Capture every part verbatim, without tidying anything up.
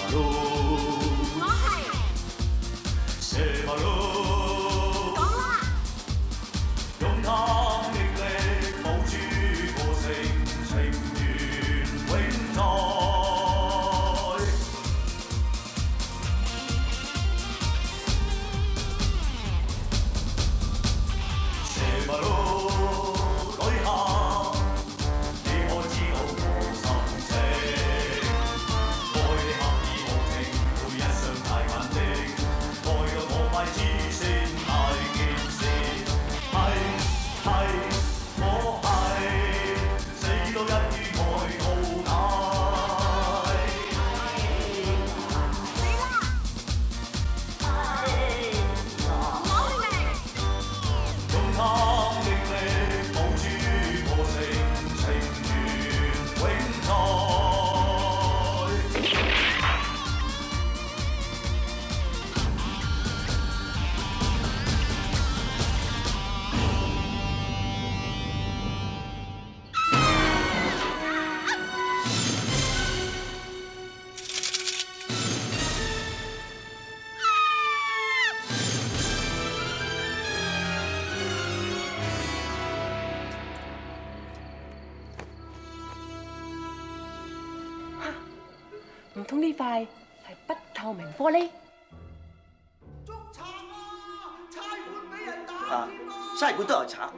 唔通呢塊係不透明玻璃？ 捉賊啊！差館俾人打啊！差館都有賊。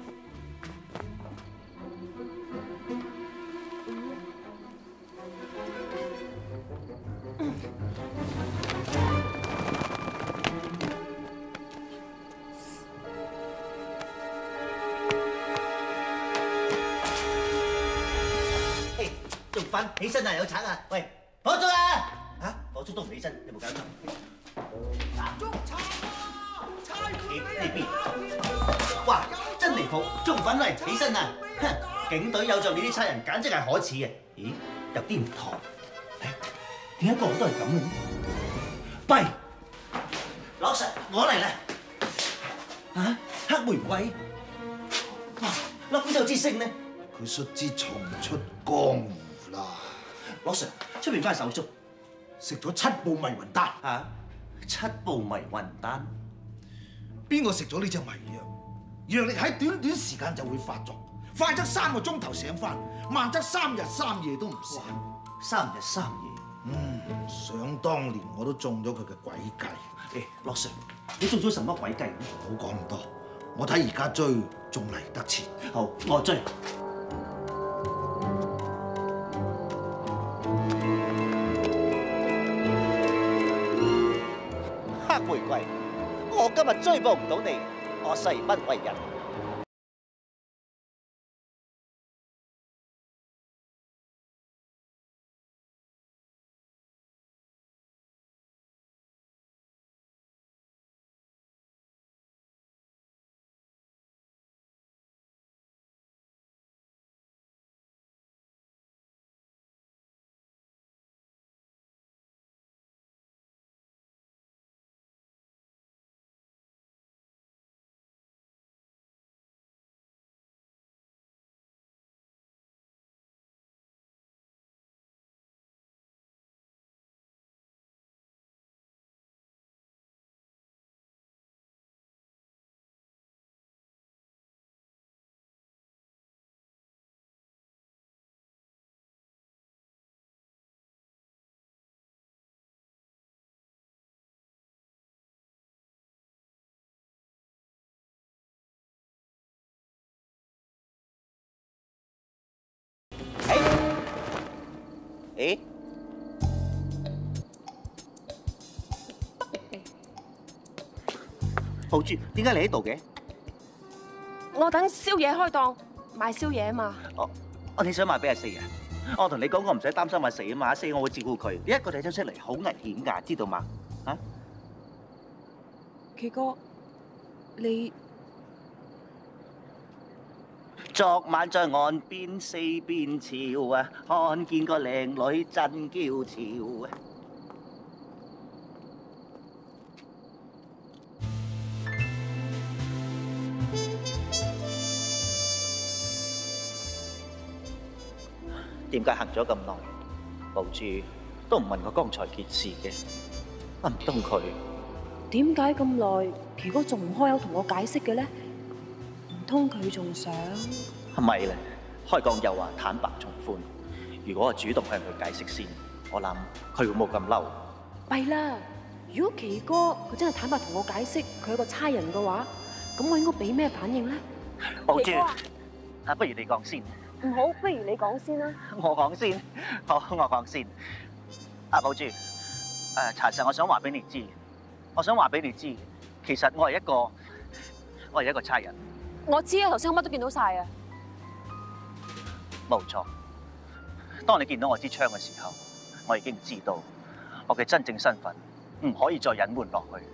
嘿，仲瞓？起身啊！有賊啊！喂！火燭啊！嚇，火燭都唔起身，有冇搞錯？ 捉賊啊！差館俾呢人邊， 打哇！真離譜，仲唔瞓嚟？起身啊！哼，警隊有就你啲差人，簡直係可恥嘅。咦，有啲唔妥。誒，點解個個都係咁嘅呢？弊，老實，我嚟啦！嚇，黑玫瑰，哇！粒虎就之星呢？ 佢卒之重出江湖啦！ 老實，出邊翻手足。 食咗七部迷魂丹， 嚇，七部迷魂丹， 邊個食咗呢隻迷藥？藥力喺短短時間就會發作，快則三個鐘頭醒翻，慢則三日三夜都唔醒。 三日三夜。 嗯，想當年我都中咗佢嘅詭計。 誒，樂 Sir，你中咗什麼詭計？ 唔好講咁多，我睇而家追仲嚟得切。 好，我追。黑玫瑰，我今日追捕唔到你，我誓不為人。誒，寶珠，點解你喺度嘅？ 我等宵夜開檔賣宵夜啊嘛。 哦，哦，你想賣俾阿四啊？我同你講過唔使擔心阿四啊嘛，阿四我會照顧佢。你一個仔走出嚟好危險㗎，知道嘛？啊？ 奇哥，你昨晚在岸邊四邊潮啊，看見個靚女真嬌俏啊！點解行咗咁耐？寶珠， 都唔問我剛才件事嘅，唔通佢點解咁耐奇哥仲唔開口同我解釋嘅咧？唔通佢仲想？ 係咪咧？開講又話坦白從寬，如果我主動向佢解釋先，我諗佢會冇咁嬲。 弊啦！如果奇哥佢真係坦白同我解釋佢係個差人嘅話，咁我應該俾咩反應咧？ 寶珠奇哥啊， 啊，不如你講先。 唔好，不如你講先啦。 我講先，好，我講先。阿寶珠，誒、呃，查實我想話俾你知，我想話俾你知，其實我係一個，我係一個差人。 我知啊，頭先我乜都見到晒啊。 冇錯，當你見到我支槍嘅時候，我已經知道我嘅真正身份唔可以再隱瞞落去。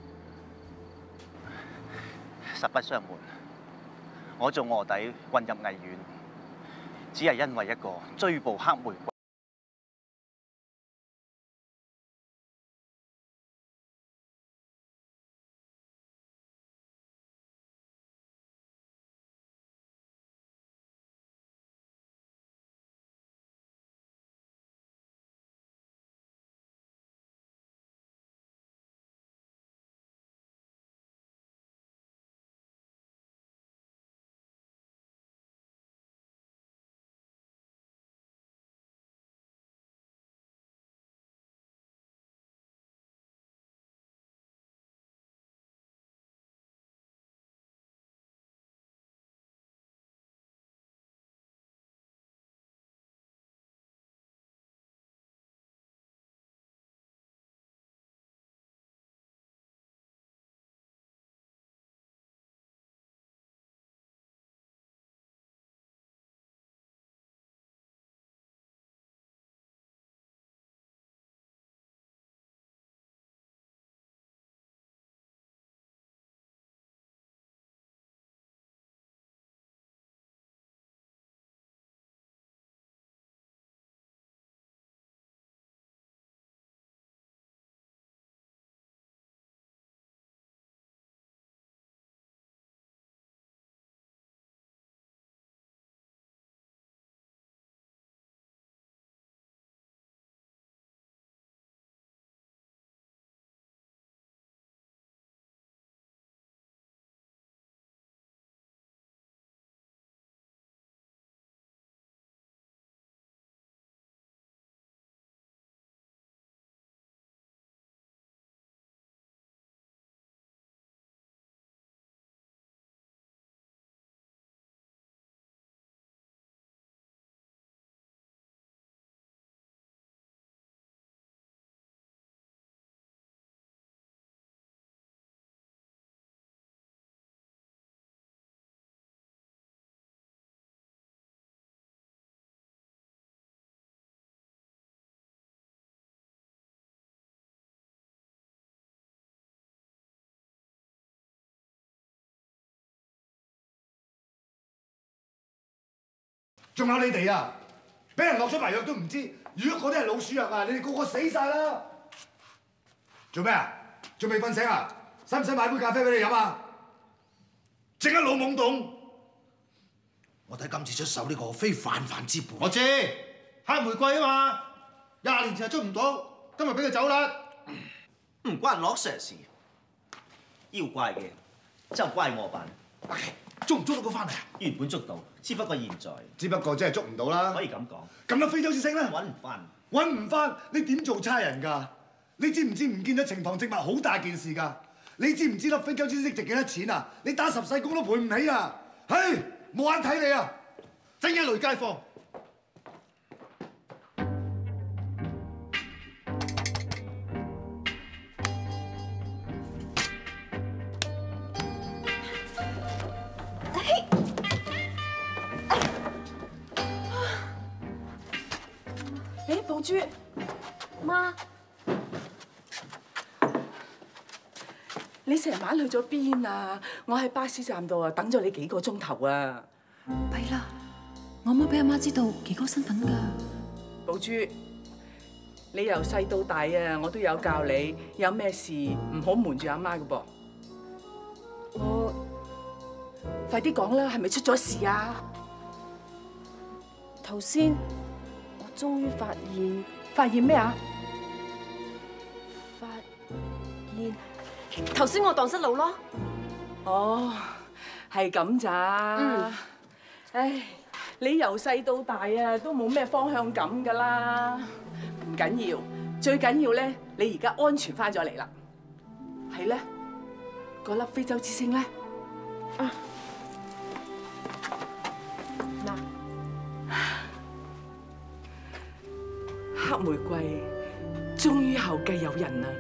實不相瞞，我做臥底混入藝院，只係因為一個追捕黑玫瑰。 仲有你哋啊，俾人落咗迷藥都唔知，如果嗰啲係老鼠藥啊，你哋個個死晒啦！做咩啊？仲未瞓醒啊？使唔使買杯咖啡俾你飲啊？即刻老懵懂！我睇今次出手呢個非泛泛之輩。 我知黑玫瑰啊嘛，廿年前就捉唔到，今日俾佢走啦。 唔關羅 Sir 事，要怪嘅就怪我辦。 捉唔捉到佢翻嚟啊？ 原本捉到，只不過現在只不過真係捉唔到啦。 可以咁講。 咁多非洲之星咧， 揾唔翻。 揾唔翻，你點做差人㗎？你知唔知唔見咗呈堂證物好大件事㗎？你知唔知粒非洲之星值幾多錢啊？你打十世工都賠唔起啊！唉，冇眼睇你啊！ 真一類街坊。 誒，寶珠，媽， 你成晚去咗邊啊？我喺巴士站度啊，等咗你幾個鐘頭啊！ 弊啦，我冇俾阿媽知道奇哥身份㗎。 寶珠，你由細到大啊，我都有教你，有咩事唔好瞞住阿媽㗎噃。 我快啲講啦，係咪出咗事啊？ 頭先我終於發現發現咩啊？ 發現頭先我蕩失路咯。 哦，係咁咋？ 嗯。 唉，你由細到大啊，都冇咩方向感㗎啦。唔緊要，最緊要咧，你而家安全翻咗嚟啦。係咧，嗰粒非洲之星咧， 啊，嗱， 黑玫瑰終於後繼有人啦！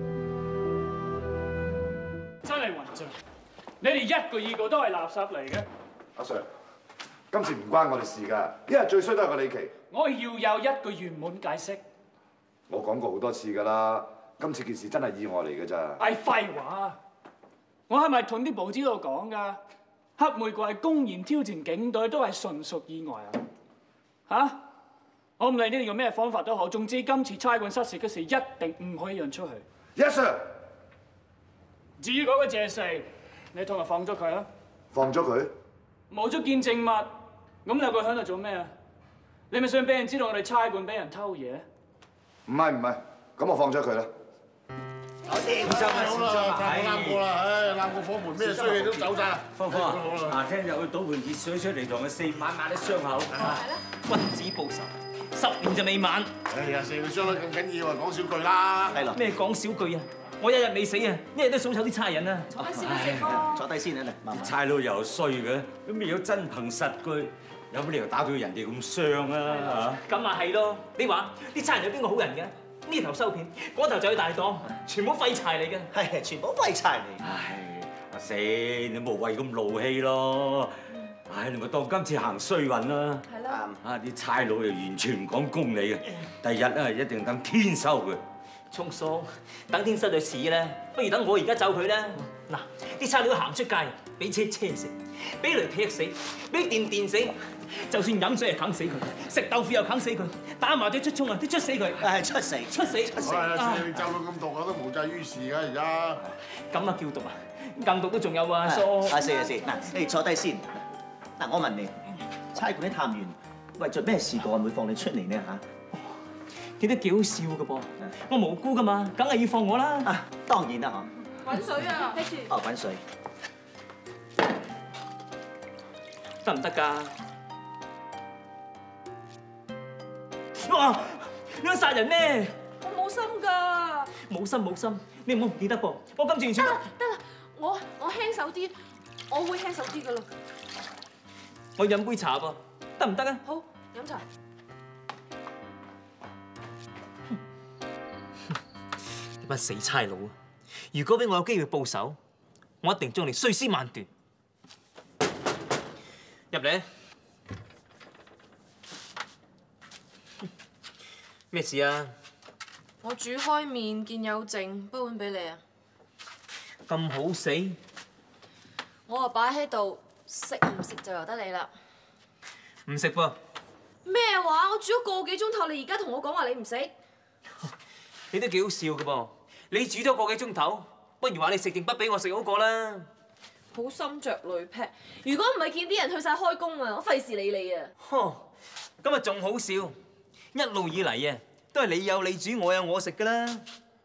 真係混帳，你哋一個二個都係垃圾嚟嘅。 阿 Sir， 今次唔關我哋事㗎，一日最衰都係個李琦。 我要有一個圓滿解釋。 我講過好多次㗎啦，今次件事真係意外嚟㗎咋。 係廢話，我係咪同啲報紙度講㗎？黑玫瑰公然挑戰警隊都係純屬意外啊！嚇！我唔理你哋用咩方法都好，總之今次差館失事嘅事一定唔可以讓出去。 Yes sir。 至於嗰個謝四，你同佢放咗佢啦。 放咗佢？ 冇咗見證物，咁兩個喺度做咩啊？你咪想俾人知道我哋差館俾人偷嘢？ 唔係唔係，咁我放咗佢啦。 我哋小心啊，小心啊！ 太啱過啦，唉，攬個火門咩衰氣都走晒啦。 芳芳啊，嗱，聽日去倒盆熱水出嚟，同佢四晚抹啲傷口。 君子報仇，十年就未晚。 哎呀，四個傷得咁緊要啊，講少句啦。 係啦， 咩講少句啊？我一日未死啊，一日都數臭啲差人啊！ 坐低先啦，四哥。坐低先啊，嚟。 差佬又衰嘅，咁咩有真憑實據，有乜理由打到人哋咁傷啊？ 咁咪係咯，你話啲差人有邊個好人嘅？呢頭收片，嗰頭就去大檔，全部廢柴嚟嘅。 係，全部廢柴嚟。 唉，阿四，你無謂咁怒氣咯。唉，你咪當今次行衰運啦。 係啦。 啊，啲差佬又完全唔講公理嘅，第日啊一定等天收佢。 聰叔，等天收就屎啦，不如等我而家走佢啦。嗱，啲差佬行出街，俾車車死，俾雷劈死，俾電電死，就算飲水又啃死佢，食豆腐又啃死佢，打麻雀出葱啊都出死佢。 係出死， 出死，出死。 係啊，算你走到咁毒啊，都無濟於事㗎而家。 咁啊叫毒啊，更毒都仲有啊，叔。 阿四阿四，嗱，你坐低先。嗱，我問你，差館啲探員為咗咩事幹會放你出嚟呢嚇？ 記得幾好笑㗎噃，我無辜㗎嘛，梗係要放我啦。 啊，當然啦滾水啊！睇住。 哦，滾水。 得唔得㗎？哇！你想殺人咩？ 我冇心㗎。 冇心冇心，你唔好唔記得噃。我今次完全得啦得啦，我我輕手啲，我會輕手啲㗎啦。 我飲杯茶噃，得唔得啊？ 好，飲茶。 呢班死差佬啊！如果俾我有機會報仇，我一定將你碎屍萬段。入嚟。咩事啊？ 我煮開麵，見有剩，不碗俾你啊！ 咁好死？ 我話擺喺度，食唔食就由得你啦。 唔食噃。 咩話？我煮咗個幾鐘頭，你而家同我講話你唔食？ 你都幾好笑㗎噃！你煮咗個幾鐘頭，不如話你食定不俾我食好過啦。 好心着雷劈！如果唔係見啲人去晒開工啊，我費事理你啊！ 呵，咁啊仲好笑！一路以嚟啊，都係你有你煮，我有我食㗎啦。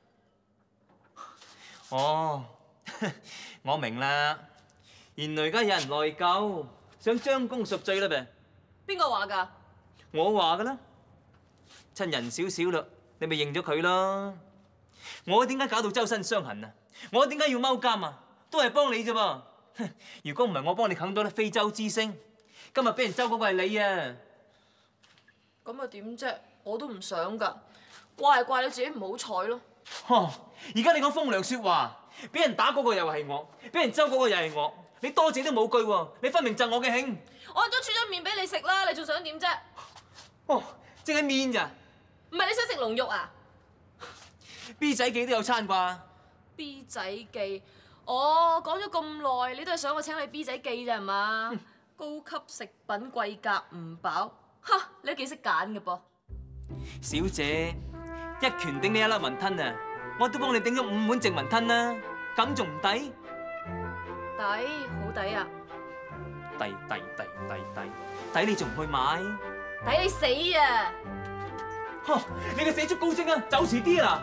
哦，我明啦，原來而家有人內疚，想將功贖罪啦唄。 邊個話㗎？ 我話㗎啦，趁人少少啦，你咪認咗佢咯。我點解搞到周身傷痕啊？我點解要踎監啊？都係幫你啫噃。如果唔係我幫你啃到粒非洲之星，今日俾人周嗰個係你啊！ 咁啊點啫？我都唔想㗎，怪係怪你自己唔好彩咯。 呵，而家你講風涼説話，俾人打嗰個又係我，俾人周嗰個又係我，你多謝都冇句喎，你分明贈我嘅興。 我都煮咗麵俾你食啦，你仲想點啫？ 哦，淨係麵咋？ 唔係你想食龍肉啊 ？B 仔記都有餐啩 ？B 仔記，哦，講咗咁耐，你都係想我請你 B 仔記咋係嘛？高級食品貴價唔飽，哈！你都幾識揀嘅噃。 小姐，一拳頂你一粒雲吞啊！我都幫你頂咗五碗淨雲吞啦，咁仲唔抵？ 抵，好抵啊！ 抵抵抵抵抵，抵你仲唔去買？ 抵你死啊！ 呵，你嘅死足高精啊，走遲啲啊！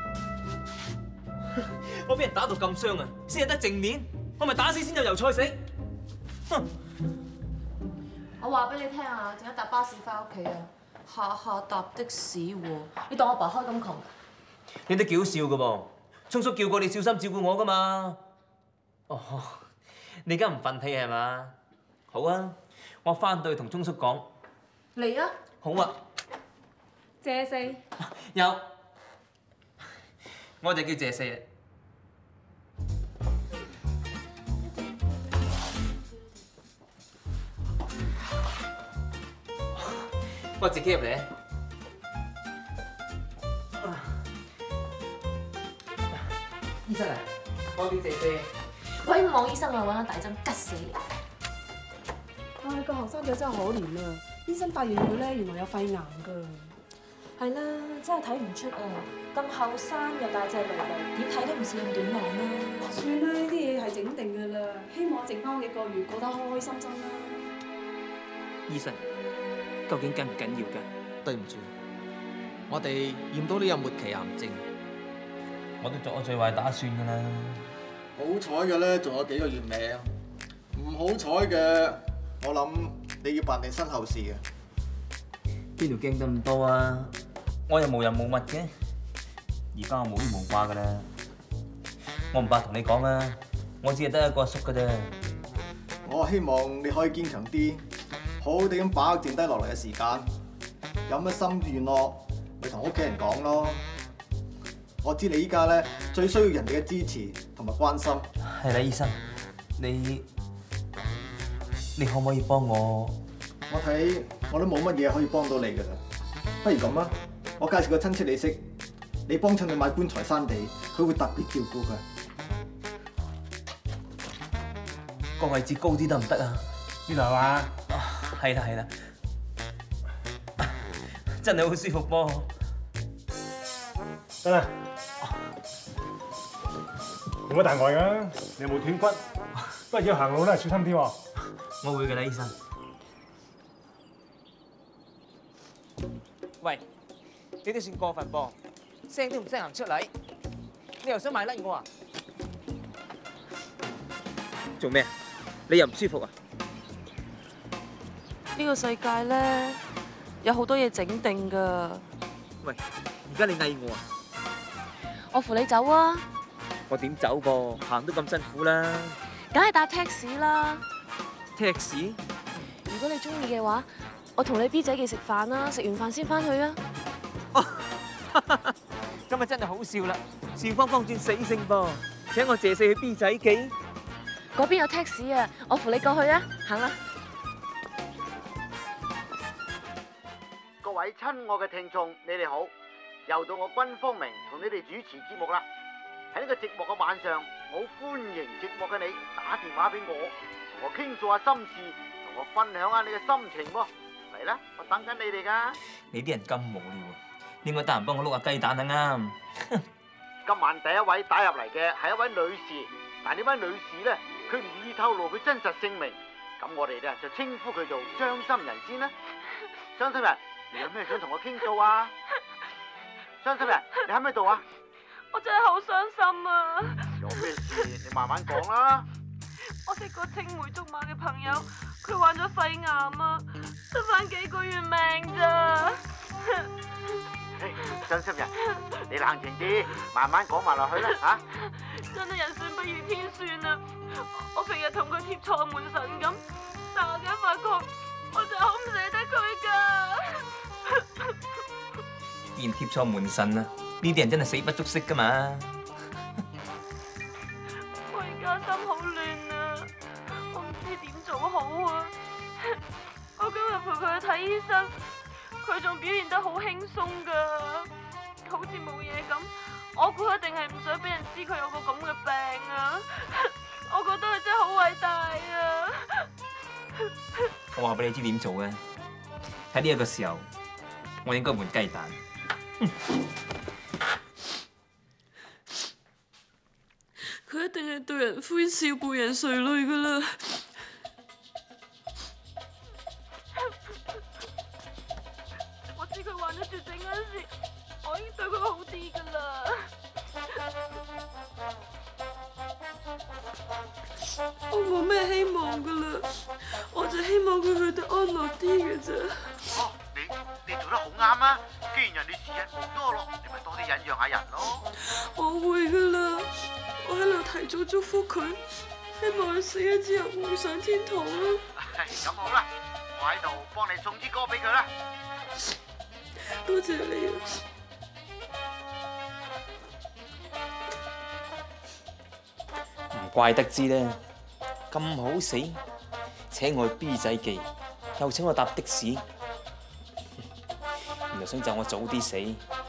我俾人打到咁傷啊，先係得正面，我咪打死先有油菜食。哼！ 我話俾你聽啊，陣間搭巴士翻屋企啊，下下搭的士喎，你當我爸開咁窮？ 你都幾好笑噶噃，聰叔叫過你小心照顧我噶嘛。哦，你而家唔忿氣係嘛？好啊，我翻到去同聰叔講。 嚟啊！ 好啊。 謝四。 有。我就叫謝四啊。我自己入嚟。醫生啊，我叫謝四。 鬼唔望醫生啊，揾個大針吉死你！ 唉，個後生仔真係可憐啊！醫生發現佢咧，原來有肺癌㗎。 係啦，真係睇唔出啊！咁後生又大隻騾騾，點睇都唔似咁短命啦。 算啦，呢啲嘢係整定㗎啦。希望剩翻幾個月過得開開心心啦。 醫生，究竟緊唔緊要㗎？ 對唔住，我哋驗到你有末期癌症。 我都作咗最壞打算㗎啦。 好彩嘅咧，仲有幾個月命；唔好彩嘅，我諗你要辦定身後事嘅。 邊度驚得咁多啊？我又無人無物嘅，而家我無牽無掛㗎啦。我唔怕同你講啊，我只係得一個阿叔㗎啫。 我希望你可以堅強啲，好好地咁把握剩低落嚟嘅時間。有乜心願咯，咪同屋企人講咯。我知你依家咧最需要人哋嘅支持同埋關心。 係啦，醫生，你你可唔可以幫我？ 我睇我都冇乜嘢可以幫到你㗎啦。不如咁啊，我介紹個親戚你識，你幫襯佢買棺材山地，佢會特別照顧佢。 個位置高啲得唔得啊？ 呢度係嘛？ 係啦係啦，真係好舒服噃。 得啦。冇乜大礙㗎，你有冇斷骨？不過要行路咧，小心啲喎。 我會㗎啦，醫生。 喂，你都算過分噃，聲都唔聲行出嚟，你又想賣甩我啊？ 做咩？你又唔舒服啊？ 呢個世界咧有好多嘢整定㗎。 喂，而家你嗌我啊？ 我扶你走啊！ 我點走噃？行都咁辛苦啦。 梗係搭的士啦。 的士？ 如果你中意嘅話，我同你 B 仔記食飯啦，食完飯先翻去啊。 咁啊真係好笑啦！笑方方轉死性噃，請我謝四去 B 仔記。 嗰邊有的士啊，我扶你過去啊，行啦。 各位親愛嘅聽眾，你哋好，又到我軍方明同你哋主持節目啦。喺呢個寂寞嘅晚上，我好歡迎寂寞嘅你打電話俾我，同我傾訴下心事，同我分享下你嘅心情喎。嚟啦，我等緊你哋噶。 你啲人咁無聊啊，應該得閒幫我碌下雞蛋啊啱。 今晚第一位打入嚟嘅係一位女士，但呢位女士咧，佢唔願意透露佢真實姓名，咁我哋咧就稱呼佢做傷心人先啦。傷心人，你有咩想同我傾訴啊？傷心人，你喺咪度啊？ 我真係好傷心啊！ 有咩事你慢慢講啦。 我識個青梅竹馬嘅朋友，佢患咗肺癌啊，得返幾個月命咋。 傷心人，你冷靜啲，慢慢講埋落去啦嚇。 真係人算不如天算啊！我平日同佢貼錯門神咁，但我而家發覺，我就好唔捨得佢㗎。 既然貼錯門神啊，呢啲人真係死不足惜㗎嘛。 我而家心好亂啊，我唔知點做好啊。我今日陪佢去睇醫生，佢仲表現得好輕鬆㗎，好似冇嘢咁。我估一定係唔想俾人知佢有個咁嘅病啊！我覺得佢真係好偉大啊！ 我話俾你知點做嘅，喺呢一個時候，我應該換雞蛋。 佢一定係對人歡笑背人垂淚㗎啦！我知佢患咗絕症嗰陣時， 早祝福佢，希望佢死咗之後會上天堂啦。 咁好啦，我喺度幫你送支歌俾佢啦。 多謝你啊！ 唔怪得知啦，咁好死，請我去 B 仔記，又請我搭的士，原來想就我早啲死。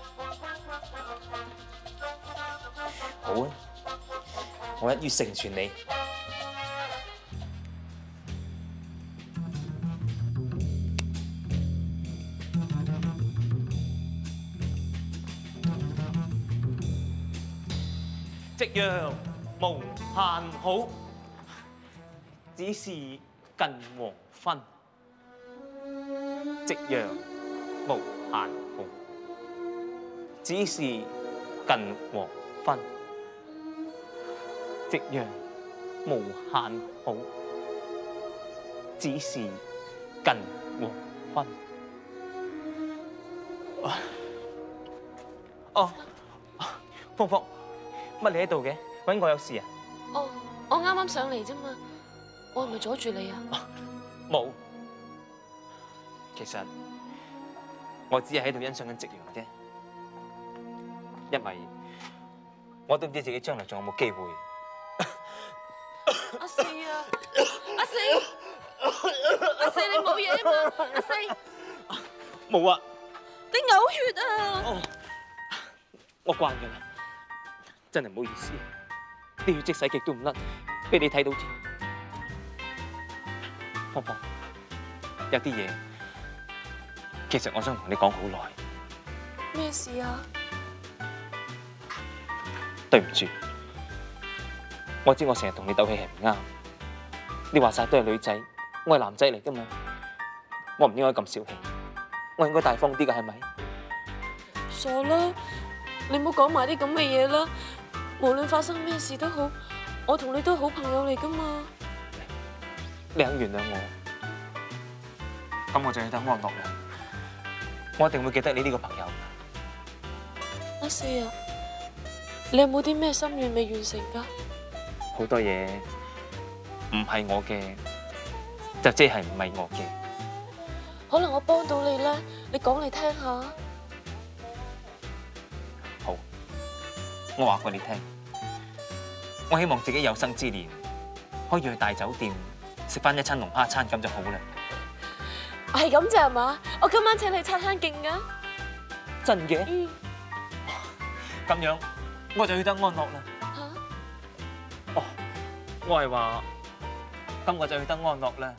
好啊，我一於成全你。夕陽無限好，只是近黃昏。夕陽無限好，只是近黃昏。夕陽無限好，只是近黃昏。哦，芳芳。乜你喺度嘅？揾我有事啊？ 哦，我啱啱上嚟啫嘛，我係咪阻住你啊？ 冇，其實我只係喺度欣賞緊夕陽啫，因為我都唔知自己將來仲有冇機會。 阿四啊，阿四，阿四你冇嘢嘛？阿四， 冇啊！ 你嘔血啊！ 哦，我慣㗎啦。真係唔好意思，啲血跡洗極都唔甩，俾你睇到添。芳芳，有啲嘢其實我想同你講好耐。 咩事啊？ 對唔住，我知我成日同你鬥氣係唔啱。你話晒都係女仔，我係男仔嚟㗎嘛，我唔應該咁小氣，我應該大方啲㗎，係咪？ 傻啦，你唔好講埋啲咁嘅嘢啦。無論發生咩事都好，我同你都係好朋友嚟噶嘛。 你肯原諒我，咁我就去得安樂啦。我一定會記得你呢個朋友。 阿四啊，你有冇啲咩心願未完成噶？ 好多嘢唔係我嘅，就即係唔係我嘅。 可能我幫到你咧，你講嚟聽下。 好，我話過你聽。我希望自己有生之年可以去大酒店食翻一餐龍蝦餐，咁就好啦。 係咁咋係嘛？我今晚請你餐餐勁噶。 真嘅？ 嗯。 咁樣我就去得安樂啦。 嚇？ 哦，我係話，咁我就去得安樂啦。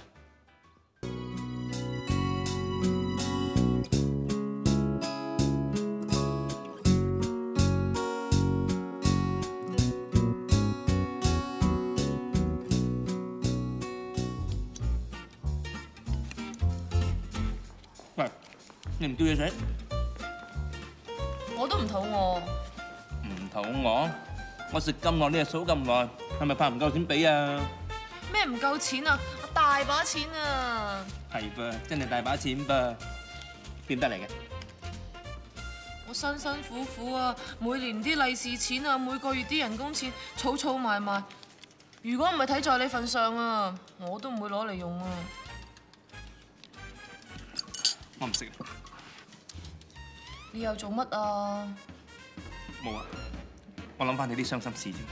喂，你唔叫嘢食？ 我都唔肚餓。 唔肚餓？我食咁耐，你又數咁耐，係咪怕唔夠錢俾啊？ 咩唔夠錢啊？我大把錢啊！ 係噃，真係大把錢噃，點得嚟嘅？ 我辛辛苦苦啊，每年啲利是錢啊，每個月啲人工錢，儲儲埋埋。如果唔係睇在你份上啊，我都唔會攞嚟用啊。 我唔識。 你又做乜啊？ 冇啊，我諗翻你啲傷心事啫。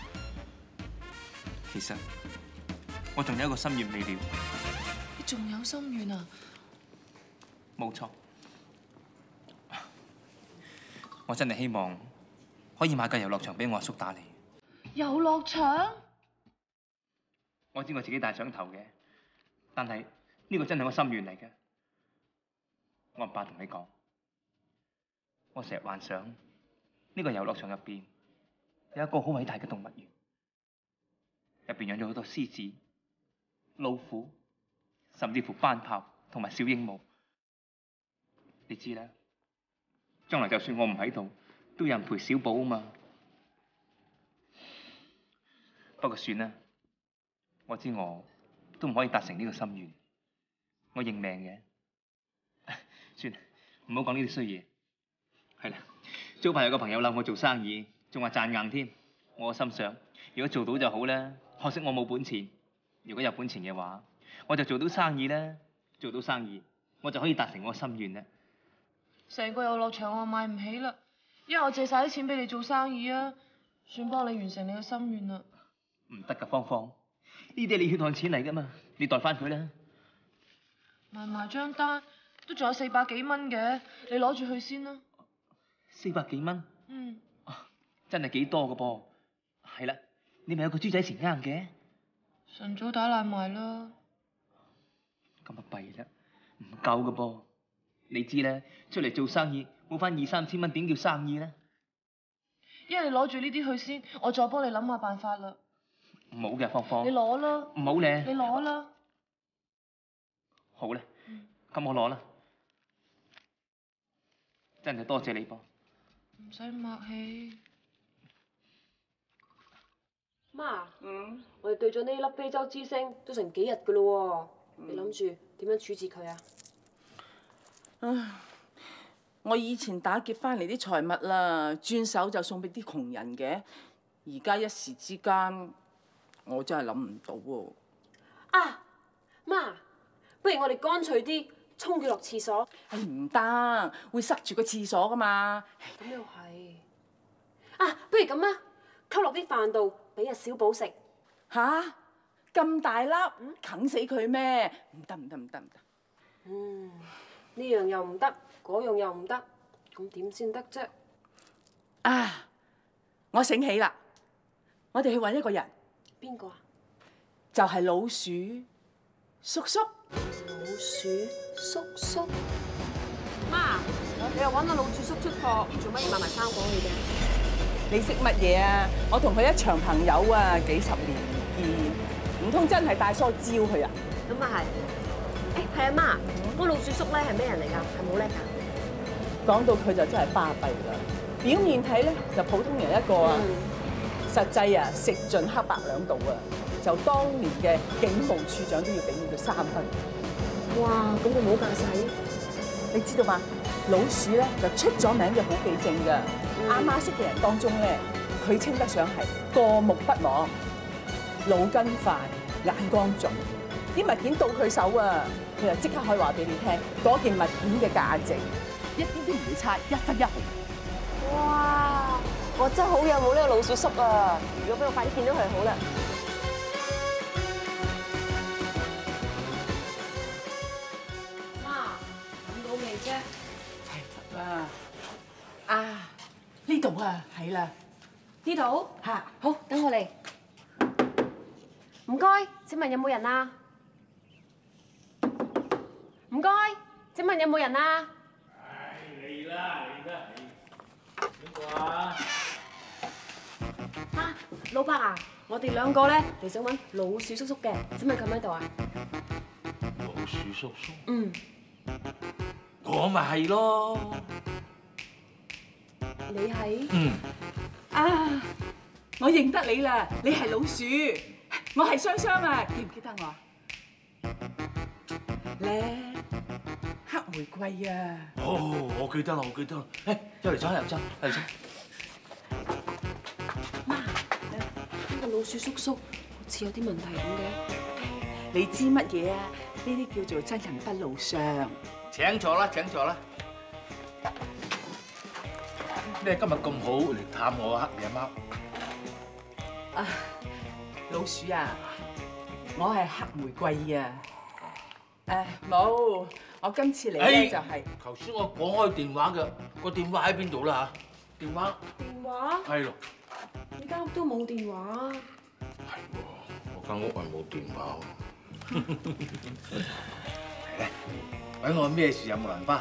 其實我仲有一個心願未了。 你仲有心願啊？ 冇錯，我真係希望可以買架遊樂場俾我阿叔打理。 遊樂場？ 我知我自己大想頭嘅，但係呢個真係我心願嚟嘅。我阿爸同你講，我成日幻想呢個遊樂場入邊有一個好偉大嘅動物園，入邊養咗好多獅子、老虎，甚至乎斑豹同埋小鸚鵡。你知啦，將來就算我唔喺度，都有人陪小寶啊嘛。不過算啦，我知我都唔可以達成呢個心願，我認命嘅。算啦，唔好講呢啲衰嘢。係啦，早排有個朋友鬧我做生意，仲話賺硬添， 我心想，如果做到就好啦，可惜我冇本錢。如果有本錢嘅話，我就做到生意啦。做到生意，我就可以達成我心願啦。 成個遊樂場我買唔起啦，因為我借晒啲錢俾你做生意啊，算幫你完成你嘅心願啦。 唔得噶，芳芳，呢啲係你血汗錢嚟噶嘛，你袋翻佢啦。 埋埋張單都仲有四百幾蚊嘅，你攞住去先啦。 四百幾蚊？ 嗯。 真係幾多噶噃？係啦，你咪有個豬仔錢啱嘅。 晨早打爛埋啦。 咁啊弊啦，唔夠噶噃。你知啦，出嚟做生意冇翻二三千蚊，點叫生意咧？ 一係你攞住呢啲去先，我再幫你諗下辦法啦。 唔好嘅，芳芳。 你攞啦。 唔好咧。 你攞啦。 好啦，咁我攞啦。真係多謝你噃。 唔使客氣。 媽，嗯，我哋對咗呢粒非洲之星都成幾日噶咯喎，你諗住點樣處置佢啊？ 唉，我以前打劫翻嚟啲財物啦，轉手就送俾啲窮人嘅，而家一時之間，我真係諗唔到喎。 啊，媽，不如我哋乾脆啲沖佢落廁所。 唉，唔得，會塞住個廁所噶嘛。 咁又係。啊，不如咁啊，溝落啲飯度。俾阿小寶食吓，咁大粒，啃死佢咩？唔得唔得唔得唔得！ 嗯，呢樣又唔得，嗰樣又唔得，咁點先得啫？ 啊！我醒起啦，我哋去揾一個人。 邊個啊？ 就係老鼠叔叔。 老鼠叔叔。媽，你又揾個老鼠叔出貨，做乜要買埋生果去嘅？ 你識乜嘢啊？我同佢一場朋友啊，幾十年唔見，唔通真係帶梳蕉佢啊？ 咁啊係。誒係啊媽，嗰個老鼠叔咧係咩人嚟㗎？係冇叻㗎？ 講到佢就真係巴閉啦，表面睇咧就普通人一個啊，嗯、實際啊食盡黑白兩道啊，就當年嘅警務處長都要俾佢三分。 哇！咁佢冇架勢， 你知道嘛？老鼠咧就出咗名嘅好記性㗎。阿媽識嘅人當中咧，佢稱得上係過目不忘、腦筋快、眼光準。啲物件到佢手啊，佢就即刻可以話俾你聽嗰件物件嘅價值，一啲都唔會差一分一毫。 哇！我真係好有冇呢個老鼠叔啊！如果俾我快啲見到佢好啦。媽，諗到未啫？ 係啦。啊！呢度啊，係啦， 呢度嚇， 好，等我嚟。唔該，請問有冇人啊？唔該，請問有冇人啊？ 唉，嚟啦嚟啦，邊個啊？ 啊，老伯啊，我哋兩個咧嚟想揾老鼠叔叔嘅，請問佢喺度啊？ 老鼠叔叔？ 嗯。 我咪係咯。 你係？ 嗯。 啊！我認得你啦，你係老鼠，我係雙雙啊，記唔記得我啊？咧，黑玫瑰啊！ 哦，我記得啦，我記得啦。誒，入嚟走，入嚟走，入嚟走。 媽，呢個老鼠叔叔好似有啲問題咁嘅。 你知乜嘢啊？呢啲叫做真人不露相。 請坐啦，請坐啦。咩今日咁好嚟探我黑夜貓？ 啊，老鼠啊，我係黑玫瑰啊！誒，冇，我今次嚟咧就係。 頭先我講開電話嘅，個電話喺邊度啦嚇？電話。 電話？ 係咯。 你間屋都冇電話。 係喎，我間屋係冇電話喎。嚟咧，揾我咩事有冇蘭花？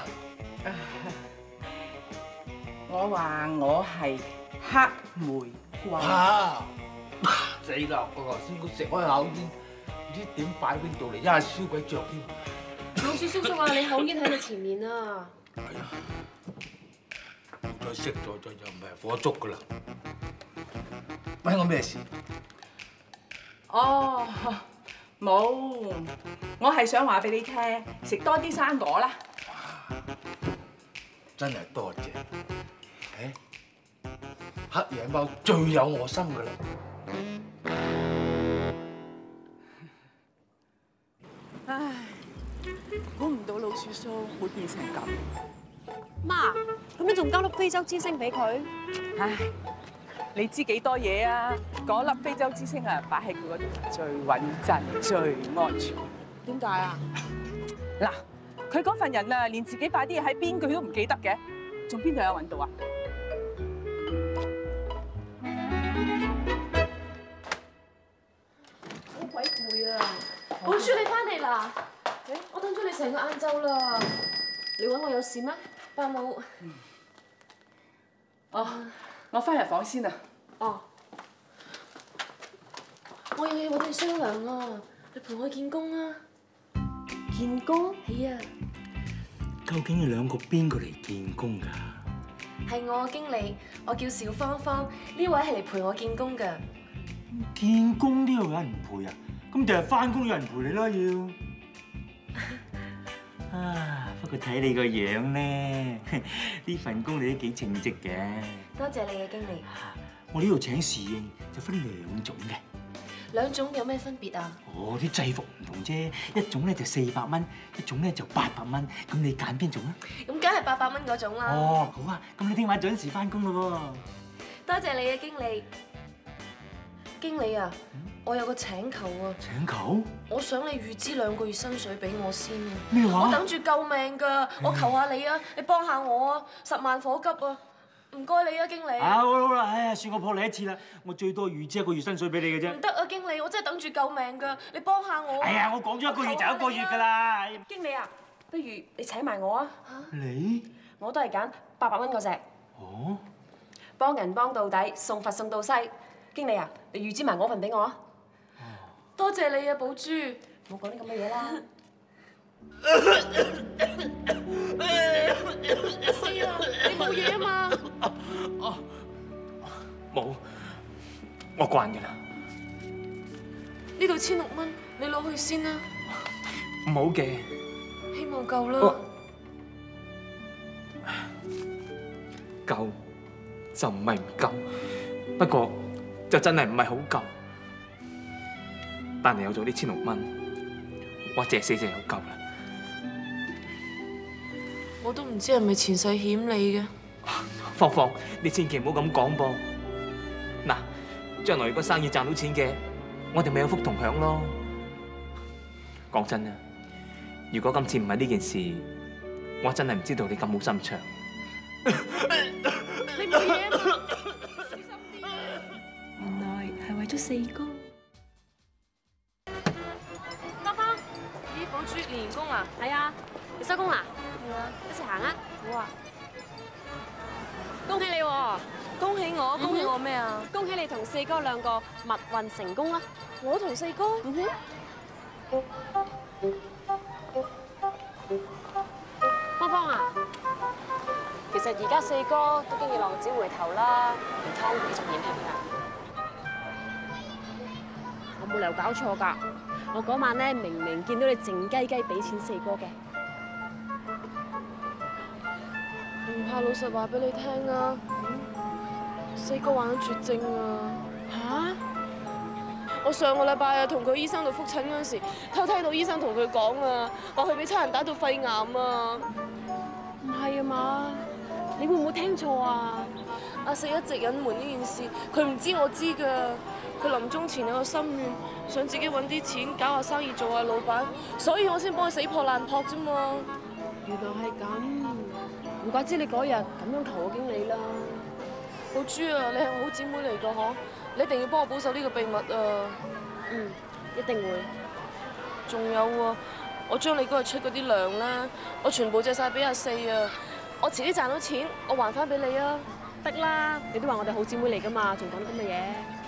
我話我係黑玫瑰。 嚇！死啦！我頭先佢食開口煙，唔知點擺邊度嚟，一下燒鬼着添。 老鼠叔叔啊，你口煙喺你前面啊！ 係啊，再熄咗就就唔係火燭噶啦。揾我咩事？ 哦，冇，我係想話俾你聽，食多啲生果啦。 真係多謝。誒， 黑野貓最有我心噶啦。 唉，估唔到老鼠蘇會變成咁。 媽，咁你仲交粒非洲之星俾佢？ 唉，你知幾多嘢啊？嗰粒非洲之星啊，擺喺佢嗰度最穩陣、最安全。 點解啊？ 嗱，佢嗰份人啊，連自己擺啲嘢喺邊佢都唔記得嘅，仲邊度有揾到啊？ 好鬼攰啊！寶珠你翻嚟啦？我等咗你成個晏晝啦。你揾我有事咩？伯母。 哦，我翻入房先啊。 哦。我有嘢揾你商量啊！你陪我去見工啊！見工？係啊。 究竟你兩個邊個嚟見工㗎？ 係我經理，我叫邵芳芳，呢位係嚟陪我見工㗎。 見工都要有人陪啊？咁第日翻工有人陪你啦要。啊，不過睇你個樣咧，呢份工你都幾稱職嘅。 多謝你嘅經理。 我呢度請侍應就分兩種嘅。 兩種有咩分別啊？ 哦，啲制服唔同啫，一種咧就四百蚊，一種咧就八百蚊。咁你揀邊種啊？ 咁梗係八百蚊嗰種啦。 哦，好啊，咁你聽晚準時翻工咯喎。多謝你嘅經理。經理啊，我有個請求啊。 請求？ 我想你預支兩個月薪水俾我先啊。 咩話？ 我等住救命㗎，我求下你啊，你幫下我啊，十萬火急啊！唔該你啊，經理。 啊，好啦好啦，哎呀，算我撲你一次啦，我最多預支一個月薪水俾你嘅啫。 唔得啊，經理，我真係等住救命㗎，你幫下我。 哎呀，我講咗一個月就一個月㗎啦。 經理啊，不如你請埋我啊。 你？ 我都係揀八百蚊嗰隻。 哦。 幫人幫到底，送佛送到西。經理啊，你預支埋我份俾我啊。 多謝你啊，寶珠。 唔好講啲咁嘅嘢啦。 死啦！你冇嘢啊嘛？ 冇，我慣㗎啦。 呢度千六蚊，你攞去先啦。 唔好嘅。 希望夠啦。 夠就唔係唔夠，不過就真係唔係好夠。但係有咗呢千六蚊，我借死就有夠啦。 我都唔知係咪前世欠你嘅。 芳芳，你千祈唔好咁講噃。嗱，將來如果生意賺到錢嘅，我哋咪有福同享咯。講真啊，如果今次唔係呢件事，我真係唔知道你咁冇心腸。 你冇嘢啊嘛？小心啲啊！ 原來係為咗四哥。 芳芳，咦，寶珠練完功啊？ 係啊，你收工啦？ 係啊， 一齊行啊！ 好啊！ 恭喜你喎！ 恭喜我，恭喜我咩啊？ 恭喜你同四哥兩個密運成功啦！ 我同四哥？嗯哼。 芳芳啊，其實而家四哥都經已浪子回頭啦，唔通你仲嫌棄佢啊？我冇理由搞錯㗎，我嗰晚咧明明見到你靜雞雞俾錢四哥嘅。 唔怕老實話俾你聽啊，四哥患咗絕症啊！ 嚇！ 我上個禮拜啊，同佢醫生度覆診嗰陣時，偷聽到醫生同佢講啊，話佢俾差人打到肺癌啊！ 唔係啊嘛？你會唔會聽錯啊？ 阿四一直隱瞞呢件事，佢唔知我知㗎。佢臨終前有個心願，想自己揾啲錢搞下生意做下老闆，所以我先幫佢死破爛撲啫嘛。 原來係咁，唔怪之你嗰日咁樣求我經理啦。 寶珠啊，你係我好姊妹嚟㗎嗬，你一定要幫我保守呢個秘密啊！ 嗯，一定會。 仲有喎，我將你嗰日出嗰啲糧啦，我全部借晒俾阿四啊！我遲啲賺到錢，我還翻俾你啊！ 得啦，你都話我哋好姊妹嚟㗎嘛，仲講啲咁嘅嘢。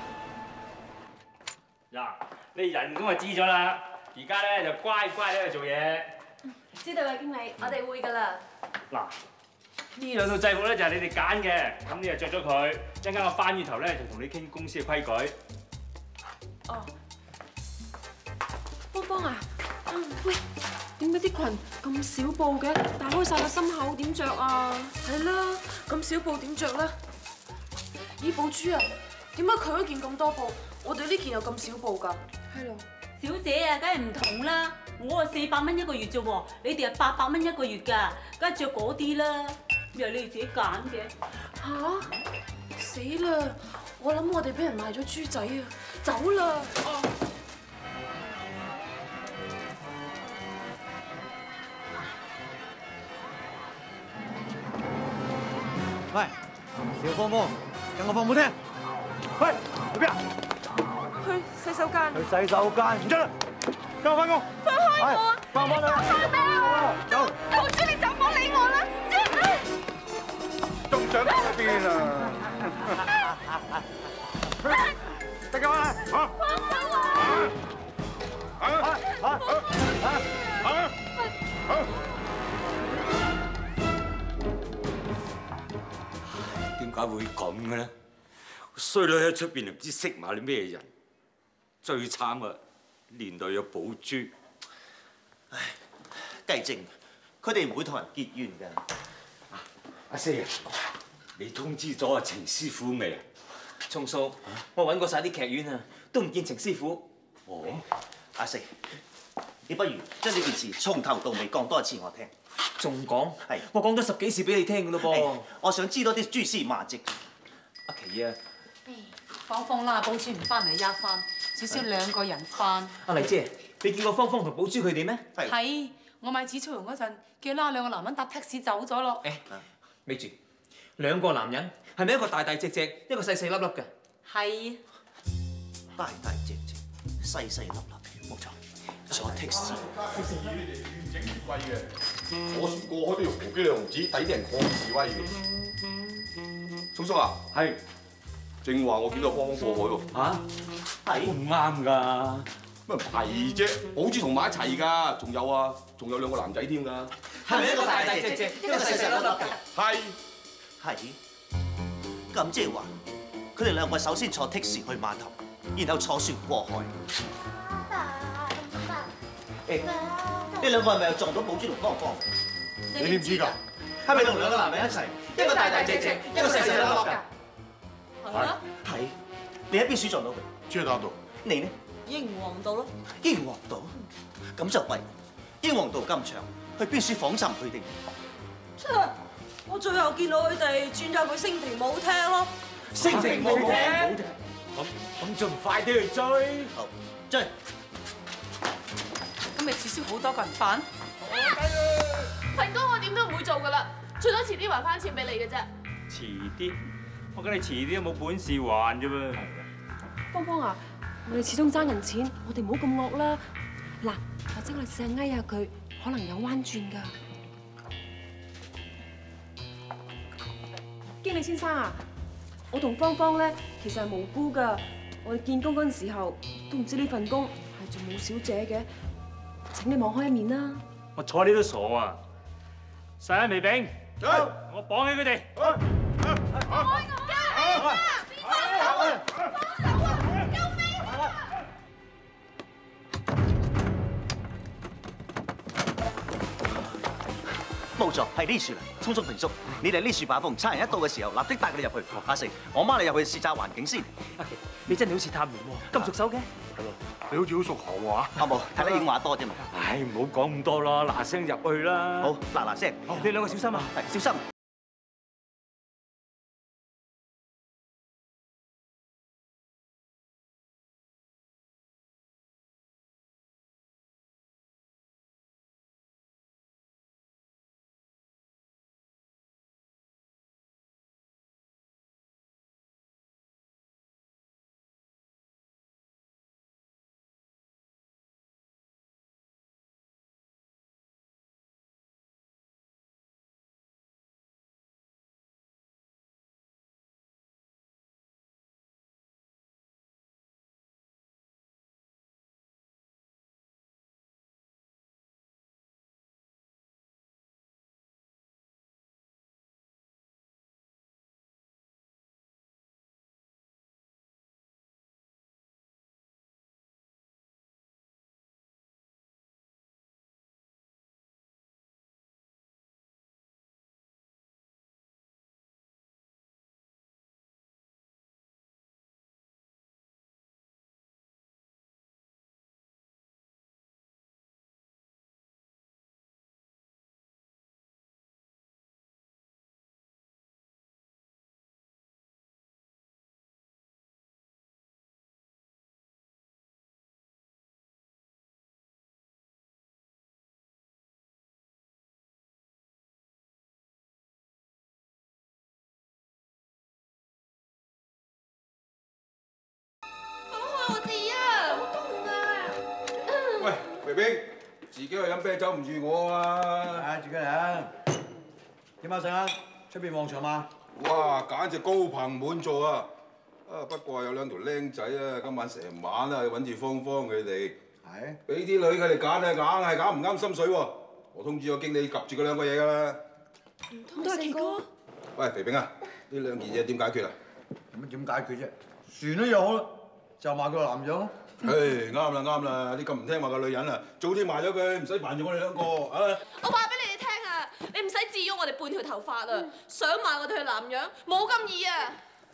嗱，你人工就知咗啦，而家咧就乖乖喺度做嘢。 知道啦，經理，我哋會㗎啦。 嗱，呢兩套制服咧就係你哋揀嘅，咁你就着咗佢。陣間我翻轉頭咧就同你傾公司嘅規矩。 哦。 芳芳啊，喂，點解啲裙咁少布嘅？打開晒個心口點着啊？ 係啦，咁少布點着咧？ 咦，寶珠啊，點解佢嗰件咁多布，我哋呢件又咁少布㗎？係咯， 小姐啊，梗係唔同啦。我啊四百蚊一個月啫喎，你哋係八百蚊一個月㗎，梗係着嗰啲啦。又係你哋自己揀嘅。 吓？死啦！我諗我哋俾人賣咗豬仔啊！走啦！ 喂，小芳芳，跟我放冇聽。喂，去邊啊？ 去洗手間。 去洗手間，唔得啦，跟我翻工。 放開我！ 放開啦！走。 寶珠，你就唔好理我啦！ 仲想去邊啊？得㗎嘛？好。 放開我！ 啊啊啊啊啊！ 點解會咁嘅咧？衰女喺出邊又唔知識埋啲咩人，最慘啊，連累有寶珠。 唉，雞精，佢哋唔會同人結怨㗎。 阿四啊，你通知咗阿程師傅未啊？ 松叔，我揾過晒啲劇院啊，都唔見程師傅。 哦，阿四，你不如將呢件事從頭到尾講多一次我聽。 仲講？ 係， 我講咗十幾次俾你聽㗎咯噃。 我想知多啲蛛絲馬跡。 阿琪啊， 芳芳啦，寶珠唔翻嚟一翻，少少兩個人翻。 阿麗姐，你見過芳芳同寶珠佢哋咩？ 係，我買紫草蓉嗰陣，叫拉兩個男人搭的士走咗咯。 誒，咪住，兩個男人係咪一個大大隻隻，一個細細粒粒嘅？ 係。 大大隻隻，細細粒粒，冇錯。坐的士。 越整越貴嘅，坐船過海都要扶幾兩毫子，抵啲人抗示威嘅。叔叔啊，係，正話我見到芳芳過海喎。 嚇？係唔啱㗎。 乜唔係啫？寶珠同埋一齊㗎，仲有啊，仲有兩個男仔添㗎。 係咪一個大大隻隻，一個細細粒粒㗎？ 係。係。 咁即係話，佢哋兩個首先坐的士去碼頭，然後坐船過海。誒，呢兩個係咪又撞到寶珠同芳芳？ 你點知㗎？ 係咪同兩個男人一齊？一個大大隻隻，一個細細粒粒㗎？ 係。 係。你喺邊處撞到佢？ 珠打道。 你呢？ 英皇道咯。 英皇道？咁就弊。英皇道咁長，去邊處訪尋佢哋？ 我最後見到佢哋轉入去星屏舞廳咯。 星屏舞廳？ 咁咁仲快啲去追？ 好，追！ 咁咪至少好多個人犯。 份工我點都唔會做噶啦，最多遲啲還翻錢俾你嘅啫。 遲啲？我覺得你遲啲都冇本事還啫噃。 芳芳啊，我哋始終爭人錢，我哋唔好咁惡啦。嗱，或者我哋試下翳下佢，可能有彎轉㗎。經理先生啊，我同芳芳咧其實係無辜㗎。我哋見工嗰陣時候都唔知呢份工係做舞小姐嘅。請你網開一面啦！ 我睬你都傻啊！細眼微餅，我綁起佢哋。 冇錯，係呢處啦，聰叔平叔，你哋呢處把風，差人一到嘅時候，立即帶佢哋入去。阿成，我孖你入去視察環境先。 阿琪，你真係好似探員喎，咁熟手嘅。 係咯，你好似好熟行喎嚇。 阿冇，睇得影話多啫嘛。 唉，唔好講咁多啦，嗱聲入去啦。 好，嗱嗱聲， 你兩個小心啊！ 係小心。 冰，自己去飲啤酒唔預我啊！ 啊，自己嚟啊！點啊，成啊？出邊旺場嘛？ 哇，簡直高朋滿座啊！啊，不過有兩條僆仔啊，今晚成晚啊揾住芳芳佢哋。係。俾啲女佢哋揀啊，硬係揀唔啱心水喎。我通知個經理及住嗰兩個嘢㗎啦。 唔通都係奇哥？ 喂，肥炳啊，呢兩件嘢點解決啊？ 咁點解決啫？船都有啦，就賣佢南洋咯。 唉，啱啦啱啦，啲咁唔聽話嘅女人啊，早啲賣咗佢，唔使煩住我哋兩個啊！ 我話俾你哋聽啊，你唔使至於我哋半條頭髮啊，想賣我哋去南洋冇咁易啊！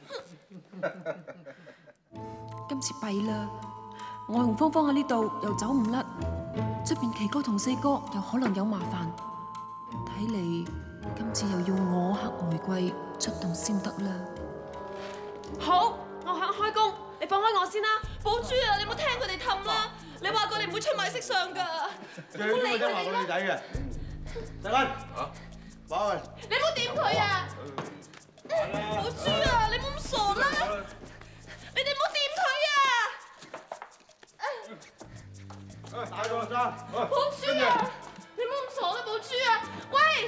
今次弊啦，我同芳芳喺呢度又走唔甩，出邊奇哥同四哥又可能有麻煩，睇嚟今次又要我黑玫瑰出動先得啦。 好，我肯開工，你放開我先啦。寶珠啊，你冇聽佢哋氹啦，你話過你唔會出賣色相㗎。 最中意聽話個女仔嘅。細君， 嚇， 馬雲， 你唔好掂佢啊！寶珠啊，你唔好咁傻啦！你哋唔好掂佢啊！ 大個生， 寶珠啊，你唔好咁傻啦，寶珠啊！喂！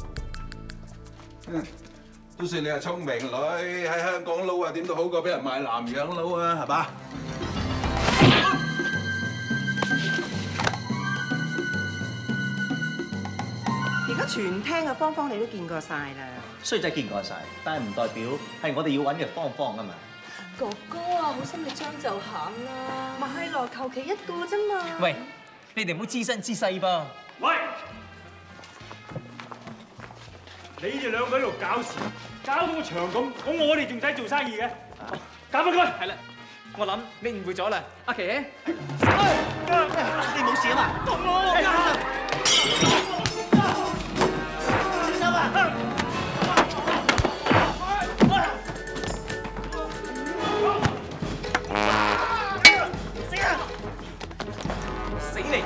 嗯，都算你係聰明女，喺香港撈啊，點都好過俾人賣南洋撈啊，係嘛？ 而家全廳嘅芳芳你都見過晒啦。 衰仔見過晒，但係唔代表係我哋要揾嘅芳芳啊嘛。 哥哥啊，好心你將就下啦。咪係咯，求其一個啫嘛。 喂，你哋唔好知身知勢噃。 喂，你哋兩個喺度搞事，搞到個場咁，咁我哋仲使做生意嘅？搞翻佢。 係啦，我諗你誤會咗啦，阿琪。 你冇事啊嘛？ 同我。 死你！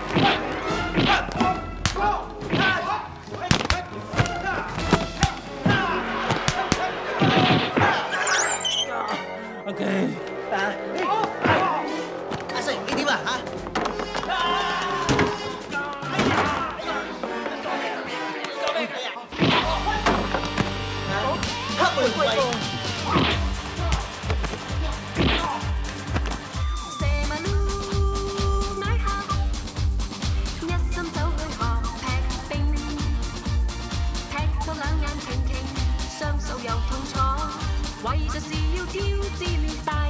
OK。阿成，你點啊？嚇？黑玫瑰。 為就是要挑戰大